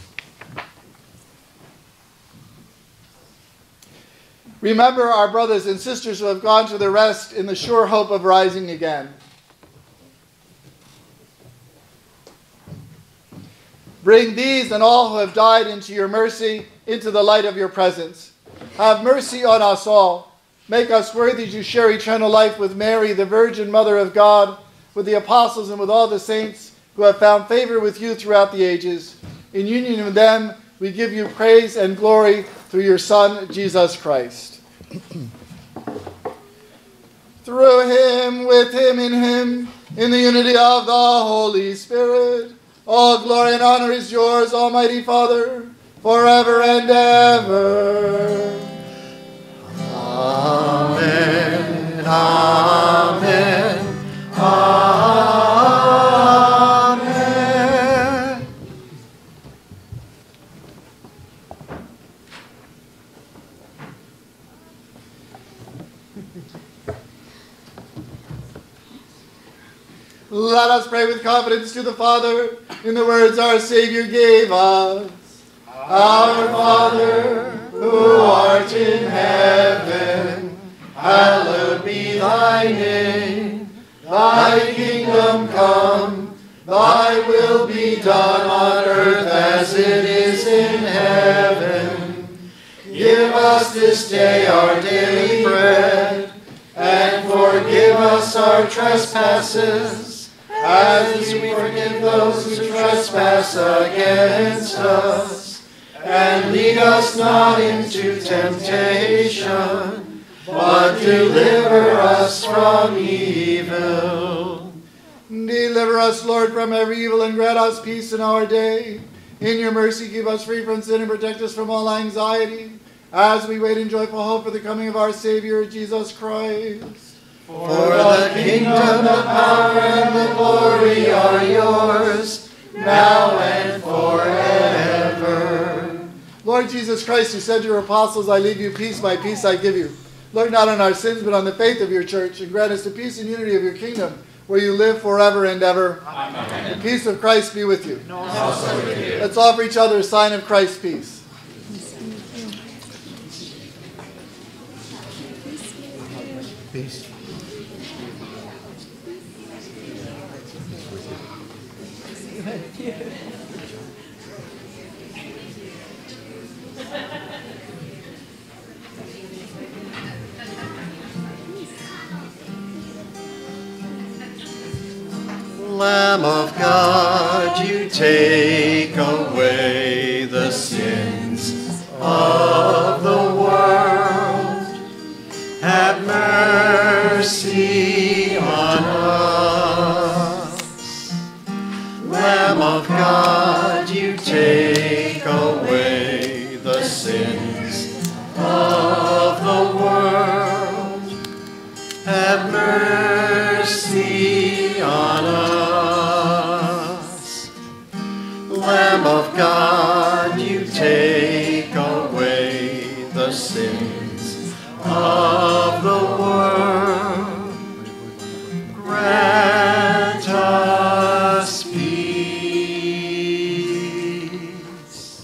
Remember our brothers and sisters who have gone to their rest in the sure hope of rising again. Bring these and all who have died into your mercy, into the light of your presence. Have mercy on us all. Make us worthy to share eternal life with Mary, the Virgin Mother of God, with the apostles and with all the saints, who have found favor with you throughout the ages. In union with them, we give you praise and glory through your Son, Jesus Christ. Through him, with him, in him, in the unity of the Holy Spirit, all glory and honor is yours, Almighty Father, forever and ever. Amen. Amen. Amen. Let us pray with confidence to the Father in the words our Savior gave us. Our Father, who art in heaven, hallowed be thy name. Thy kingdom come, thy will be done on earth as it is in heaven. Give us this day our daily bread, and forgive us our trespasses, as we forgive those who trespass against us. And lead us not into temptation, but deliver us from evil. Deliver us, Lord, from every evil, and grant us peace in our day. In your mercy, keep us free from sin and protect us from all anxiety, as we wait in joyful hope for the coming of our Savior, Jesus Christ. For the kingdom, the power, and the glory are yours, now and forever. Lord Jesus Christ, who said to your apostles, I leave you peace, my peace I give you. Look not on our sins, but on the faith of your church, and grant us the peace and unity of your kingdom, where you live forever and ever. Amen. The peace of Christ be with you. Also with you. Let's offer each other a sign of Christ's peace. Peace. Lamb of God, you take away the sins of the world. Have mercy on us. Lamb of God, you take away the sins of the world. Have mercy on us. Lamb of God, you take away the sins of the world. Grant us peace.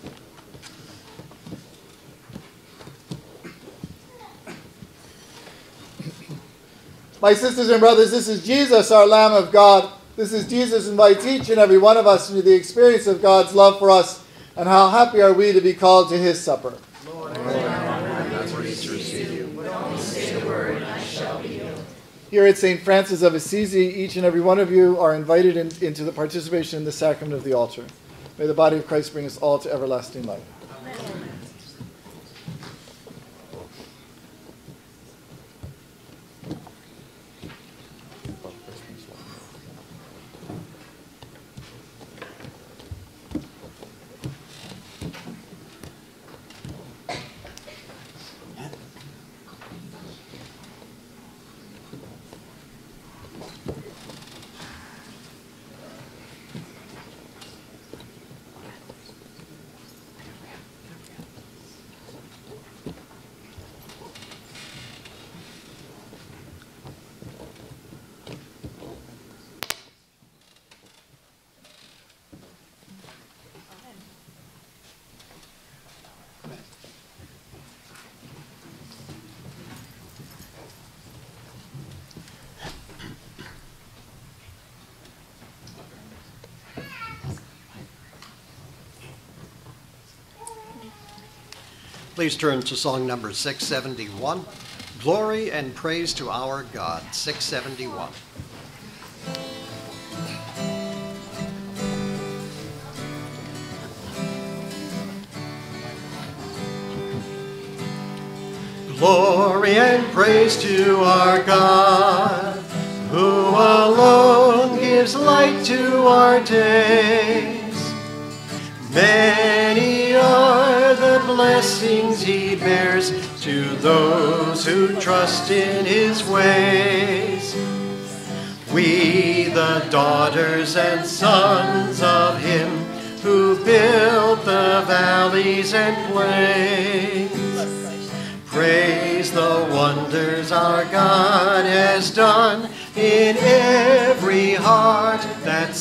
My sisters and brothers, this is Jesus, our Lamb of God. This is Jesus invites each and every one of us into the experience of God's love for us, and how happy are we to be called to his supper. Lord, I'm not worthy to receive you, but only say the word, and I shall be healed. Here at Saint Francis of Assisi, each and every one of you are invited in, into the participation in the sacrament of the altar. May the body of Christ bring us all to everlasting life. Amen. Please turn to song number six seventy-one, Glory and Praise to Our God, six seventy-one. Glory and praise to our God, who alone gives light to our days. Many are the blessings he bears to those who trust in his ways. We, the daughters and sons of him who built the valleys and plains, praise the wonders our God has done in every heart that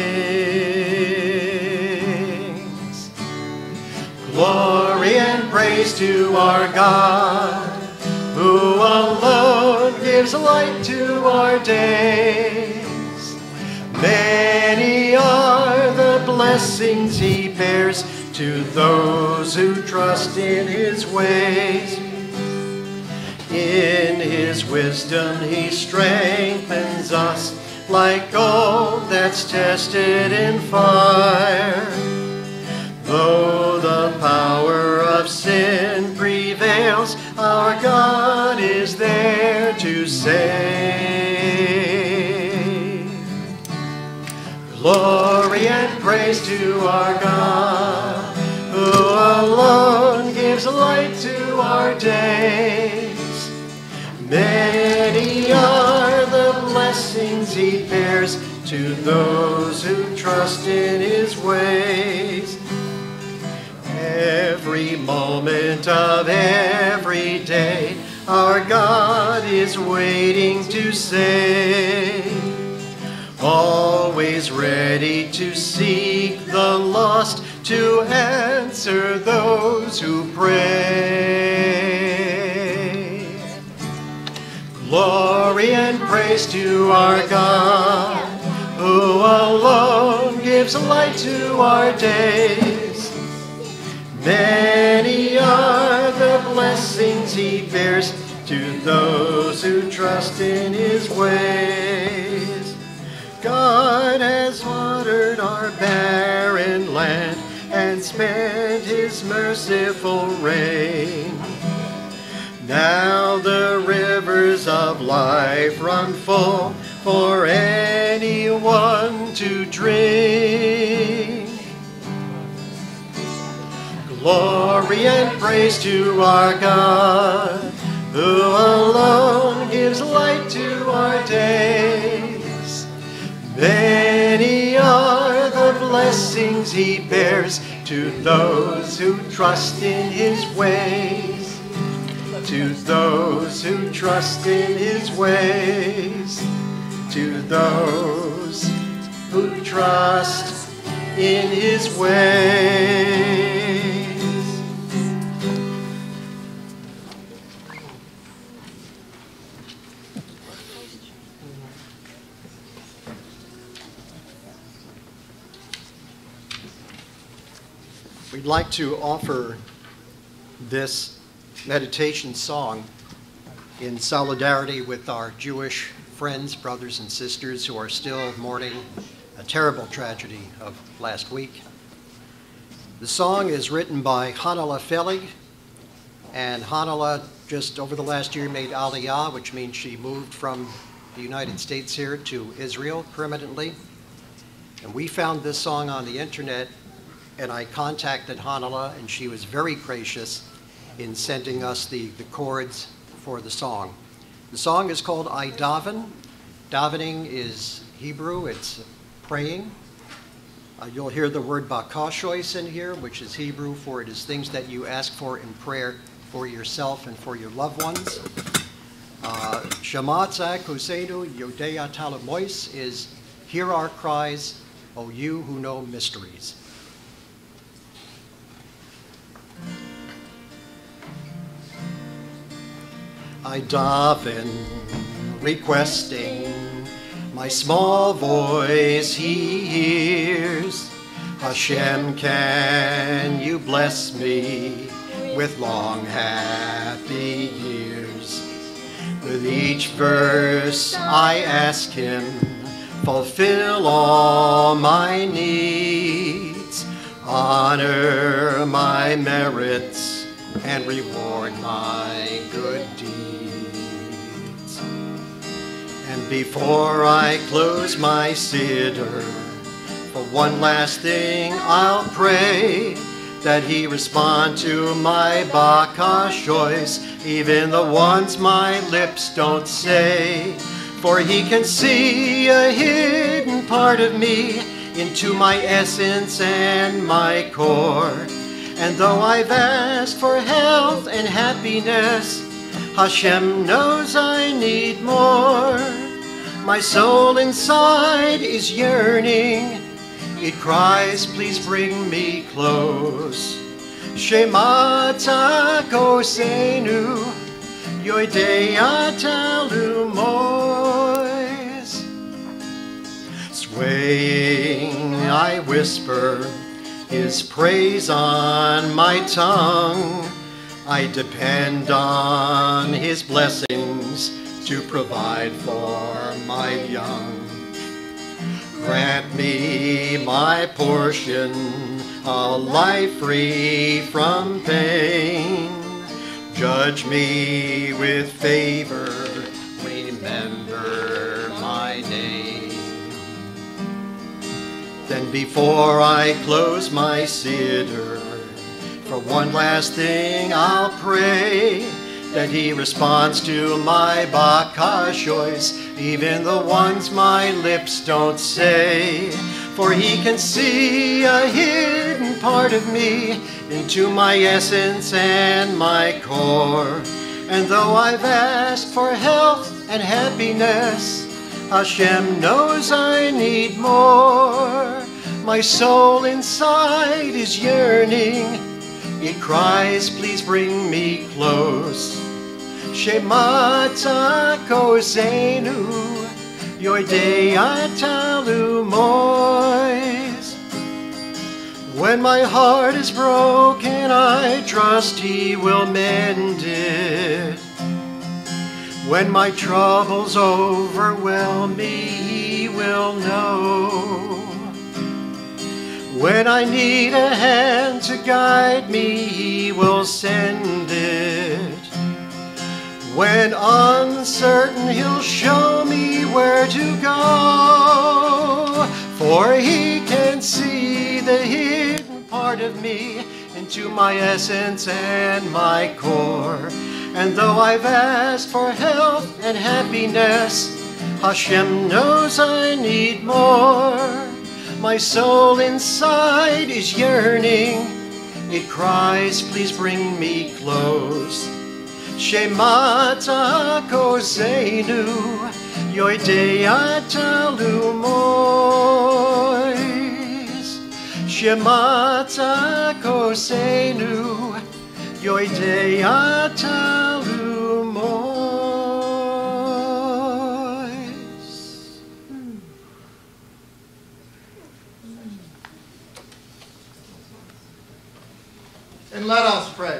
sings. Glory and praise to our God, who alone gives light to our days. Many are the blessings he bears to those who trust in his ways. In his wisdom he strengthens us like gold that's tested in fire. Though the power of sin prevails, our God is there to save. Glory and praise to our God, who alone gives light to our days. Many are the blessings he bears to those who trust in his ways. Every moment of every day, our God is waiting to save. Always ready to seek the lost, to answer those who pray. Glory and praise to our God, who alone gives light to our days. Many are the blessings he bears to those who trust in his ways. God has watered our barren land and spent his merciful rain. Now the rivers of life run full for anyone to drink. Glory and praise to our God, who alone gives light to our days. Many are the blessings he bears to those who trust in his ways. To those who trust in his ways. To those who trust in his ways. We'd like to offer this meditation song in solidarity with our Jewish friends, brothers, and sisters who are still mourning a terrible tragedy of last week. The song is written by Hanala Felig, and Hanala just over the last year made Aliyah, which means she moved from the United States here to Israel permanently. And we found this song on the internet, and I contacted Hanala, and she was very gracious in sending us the, the chords for the song. The song is called I Daven. Davening is Hebrew, it's praying. Uh, you'll hear the word bakashois in here, which is Hebrew for it is things that you ask for in prayer for yourself and for your loved ones. Shamatzak Husenu Yodea Talamois is hear our cries, O you who know mysteries. I daven, requesting, my small voice he hears. Hashem, can you bless me with long, happy years? With each verse I ask him, fulfill all my needs, honor my merits and reward my good deeds. And before I close my siddur, for one last thing I'll pray, that he respond to my bakashois, even the ones my lips don't say. For he can see a hidden part of me, into my essence and my core. And though I've asked for health and happiness, Hashem knows I need more. My soul inside is yearning. It cries, please bring me close. Shema Takosenu, Yoidei Atalu Mois. Swaying, I whisper his praise on my tongue. I depend on his blessings to provide for my young. Grant me my portion, a life free from pain. Judge me with favor, remember my name. Then before I close my siddur, for one last thing I'll pray, that he responds to my bakashois, even the ones my lips don't say. For he can see a hidden part of me, into my essence and my core. And though I've asked for health and happiness, Hashem knows I need more. My soul inside is yearning. It cries, please bring me close. Shema Takosenu, Yoidei Atalu Mois. When my heart is broken, I trust he will mend it. When my troubles overwhelm me, he will know. When I need a hand to guide me, he will send it. When uncertain, he'll show me where to go. For he can see the hidden part of me, into my essence and my core. And though I've asked for health and happiness, Hashem knows I need more. My soul inside is yearning. It cries, please bring me close. Shema Takosenu, Yoidei Atalu Mois. Shema Takosenu, Yoidei Atalu Mois. And let us pray.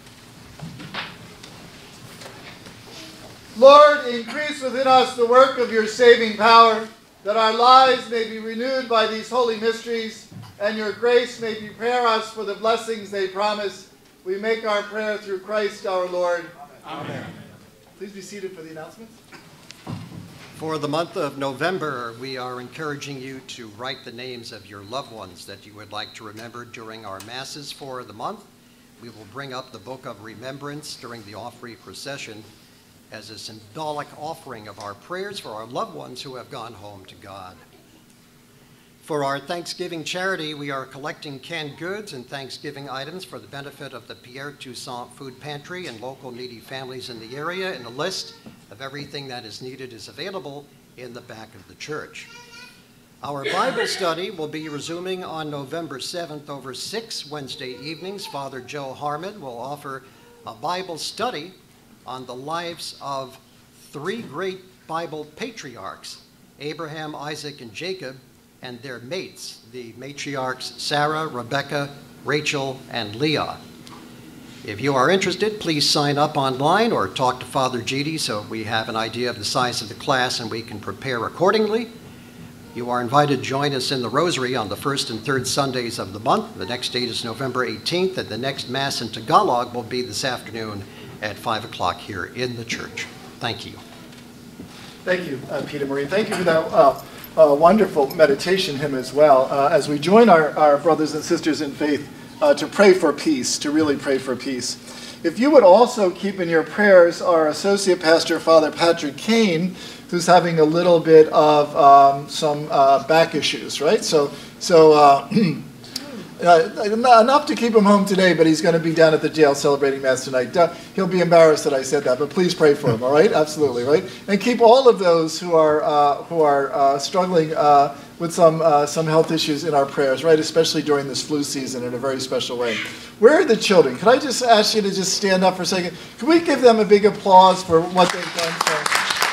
Lord, increase within us the work of your saving power, that our lives may be renewed by these holy mysteries, and your grace may prepare us for the blessings they promise. We make our prayer through Christ our Lord. Amen. Amen. Please be seated for the announcements. For the month of November, we are encouraging you to write the names of your loved ones that you would like to remember during our masses for the month. We will bring up the Book of Remembrance during the offering procession as a symbolic offering of our prayers for our loved ones who have gone home to God. For our Thanksgiving charity, we are collecting canned goods and Thanksgiving items for the benefit of the Pierre Toussaint Food Pantry and local needy families in the area, and a list of everything that is needed is available in the back of the church. Our Bible study will be resuming on November seventh over six Wednesday evenings. Father Joe Harmon will offer a Bible study on the lives of three great Bible patriarchs, Abraham, Isaac, and Jacob, and their mates, the matriarchs Sarah, Rebecca, Rachel, and Leah. If you are interested, please sign up online or talk to Father G D so we have an idea of the size of the class and we can prepare accordingly. You are invited to join us in the Rosary on the first and third Sundays of the month. The next date is November eighteenth, and the next Mass in Tagalog will be this afternoon at five o'clock here in the church. Thank you. Thank you, uh, Peter Marie. Thank you for that uh, uh, wonderful meditation hymn as well. Uh, as we join our, our brothers and sisters in faith uh, to pray for peace, to really pray for peace. If you would also keep in your prayers our Associate Pastor, Father Patrick Kane, who's having a little bit of um, some uh, back issues, right? So, so uh, uh, enough to keep him home today, but he's going to be down at the jail celebrating Mass tonight. Uh, he'll be embarrassed that I said that, but please pray for him, all right? Absolutely, right? And keep all of those who are uh, who are uh, struggling uh, with some uh, some health issues in our prayers, right? Especially during this flu season in a very special way. Where are the children? Can I just ask you to just stand up for a second? Can we give them a big applause for what they've done for us?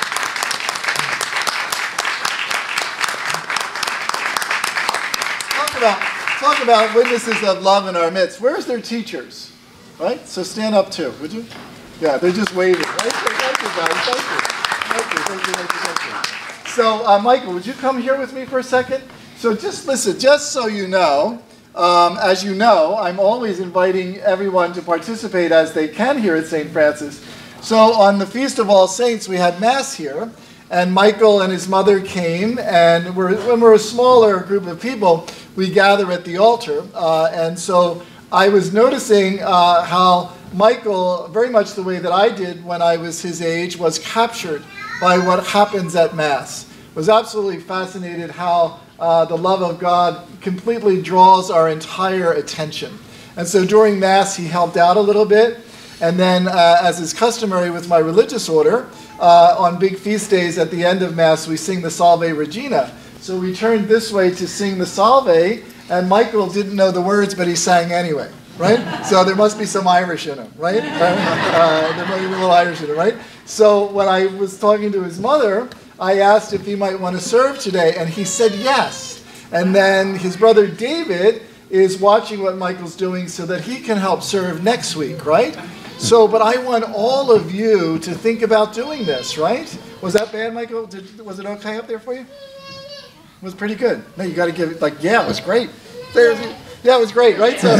Talk about, talk about witnesses of love in our midst. Where's their teachers? Right? So stand up too, would you? Yeah, they're just waving. Right? Thank you, guys. Thank you. Thank you, thank you, thank you, thank you. So, uh, Michael, would you come here with me for a second? So just listen, just so you know, um, as you know, I'm always inviting everyone to participate as they can here at Saint Francis. So on the Feast of All Saints, we had Mass here, and Michael and his mother came, and we're, when we're a smaller group of people, we gather at the altar. Uh, and so I was noticing uh, how Michael, very much the way that I did when I was his age, was captured by what happens at Mass. Was absolutely fascinated how uh, the love of God completely draws our entire attention. And so during Mass, he helped out a little bit. And then, uh, as is customary with my religious order, uh, on big feast days at the end of Mass, we sing the Salve Regina. So we turned this way to sing the Salve, and Michael didn't know the words, but he sang anyway, right? So there must be some Irish in him, right? Uh, there might be a little Irish in him, right? So when I was talking to his mother, I asked if he might want to serve today, and he said yes. And then his brother David is watching what Michael's doing so that he can help serve next week, right? So, but I want all of you to think about doing this, right? Was that bad, Michael? Did, was it okay up there for you? It was pretty good. No, you got to give it, like, yeah, it was great. There's, yeah, it was great, right? So,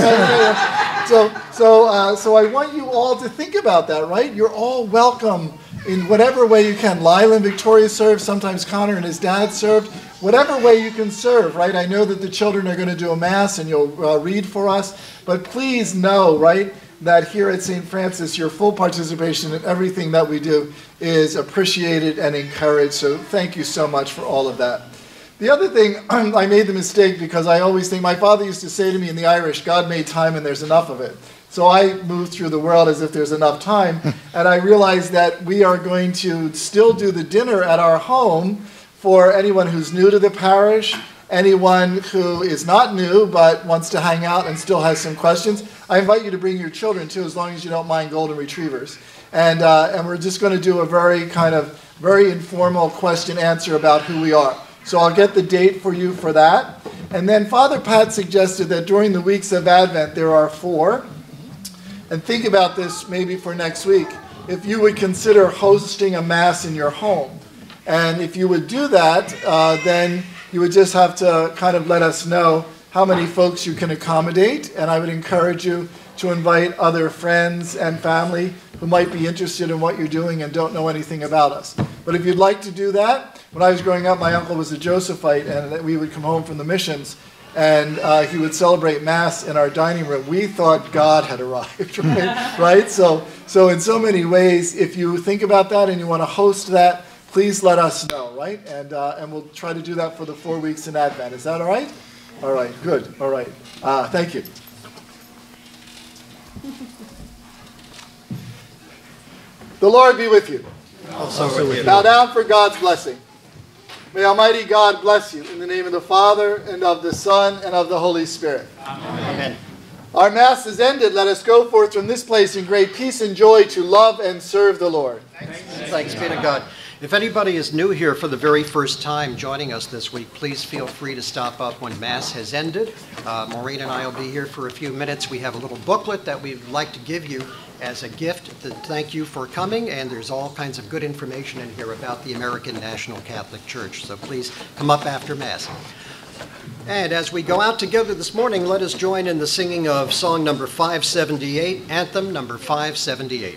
so, so, uh, so I want you all to think about that, right? You're all welcome in whatever way you can. Lila and Victoria served, sometimes Connor and his dad served. Whatever way you can serve, right? I know that the children are going to do a Mass and you'll uh, read for us, but please know, right, that here at Saint Francis, your full participation in everything that we do is appreciated and encouraged. So thank you so much for all of that. The other thing, I made the mistake because I always think, my father used to say to me in the Irish, God made time and there's enough of it. So I move through the world as if there's enough time, and I realized that we are going to still do the dinner at our home for anyone who's new to the parish, anyone who is not new but wants to hang out and still has some questions. I invite you to bring your children too, as long as you don't mind golden retrievers. And, uh, and we're just going to do a very kind of very informal question answer about who we are. So I'll get the date for you for that. And then Father Pat suggested that during the weeks of Advent there are four. And think about this maybe for next week. If you would consider hosting a Mass in your home. And if you would do that, uh, then you would just have to kind of let us know how many folks you can accommodate. And I would encourage you to invite other friends and family who might be interested in what you're doing and don't know anything about us. But if you'd like to do that, when I was growing up, my uncle was a Josephite, and we would come home from the missions, and uh, he would celebrate Mass in our dining room. We thought God had arrived, right? right? So, so in so many ways, if you think about that and you want to host that, please let us know, right? And, uh, and we'll try to do that for the four weeks in Advent. Is that all right? All right, good. All right. Uh, thank you. The Lord be with you. Also with you. Bow down for God's blessing. May Almighty God bless you in the name of the Father, and of the Son, and of the Holy Spirit. Amen. Our Mass is ended. Let us go forth from this place in great peace and joy to love and serve the Lord. Thanks, Thanks be to God. If anybody is new here for the very first time joining us this week, please feel free to stop up when Mass has ended. Uh, Maureen and I will be here for a few minutes. We have a little booklet that we'd like to give you as a gift to thank you for coming, and there's all kinds of good information in here about the American National Catholic Church, so please come up after Mass. And as we go out together this morning, let us join in the singing of song number five seventy-eight, anthem number five seventy-eight.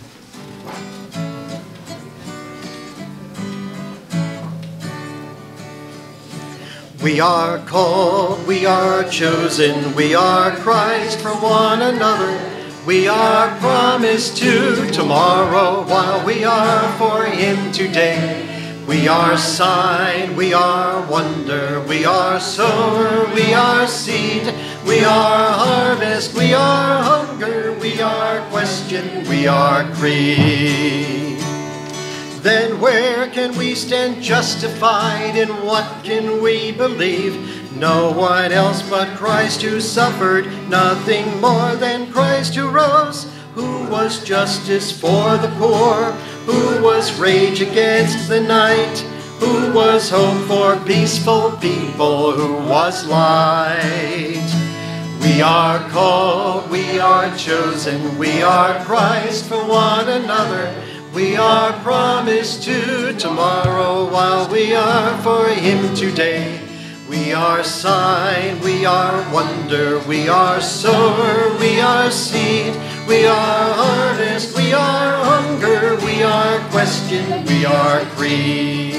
We are called, we are chosen, we are Christ for one another. We are promised to tomorrow while we are for him today. We are sign, we are wonder, we are sower, we are seed, we are harvest, we are hunger, we are question, we are creed. Then where can we stand justified? In what can we believe? No one else but Christ who suffered, nothing more than Christ who rose, who was justice for the poor, who was rage against the night, who was hope for peaceful people, who was light. We are called, we are chosen, we are Christ for one another. We are promised to tomorrow while we are for him today. We are sign, we are wonder, we are sower, we are seed, we are harvest, we are hunger, we are question, we are creed.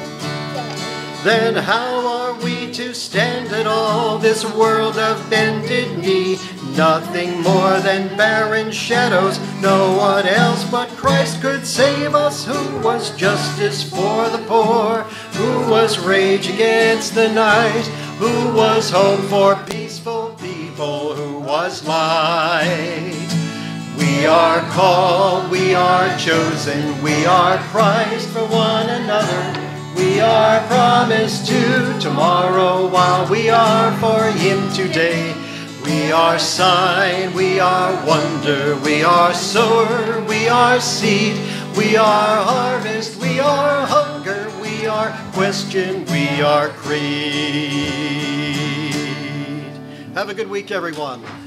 Then how are we to stand at all this world of bended knee? Nothing more than barren shadows, no one else but Christ could save us, who was justice for the poor, who was rage against the night, who was hope for peaceful people, who was light. We are called, we are chosen, we are Christ for one another. We are promised to tomorrow while we are for him today. We are sign, we are wonder, we are sower, we are seed, we are harvest, we are hunger, we are question, we are creed. Have a good week, everyone.